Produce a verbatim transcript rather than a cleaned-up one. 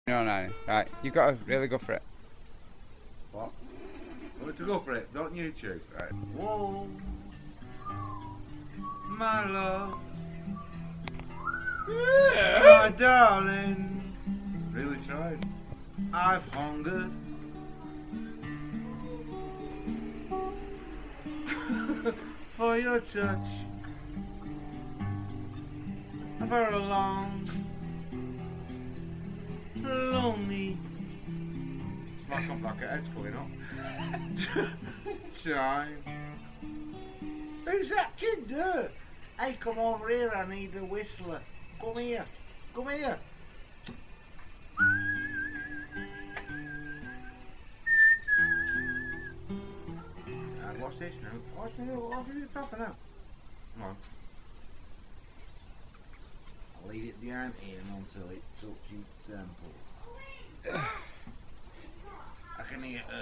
No, no. Right, you've got to really go for it. What? I want to go for it, don't you choose? Right. Whoa, my love, Yeah. my darling. Really tried. I've hungered for your touch for a long, lonely. Smack up like a head's coming up. Time. Who's that kid there? Hey, come over here, I need a whistler. Come here, come here. Uh, what's this now? What's the what's it proper now? Come on. I'll leave it behind here until it touches temple. I can hear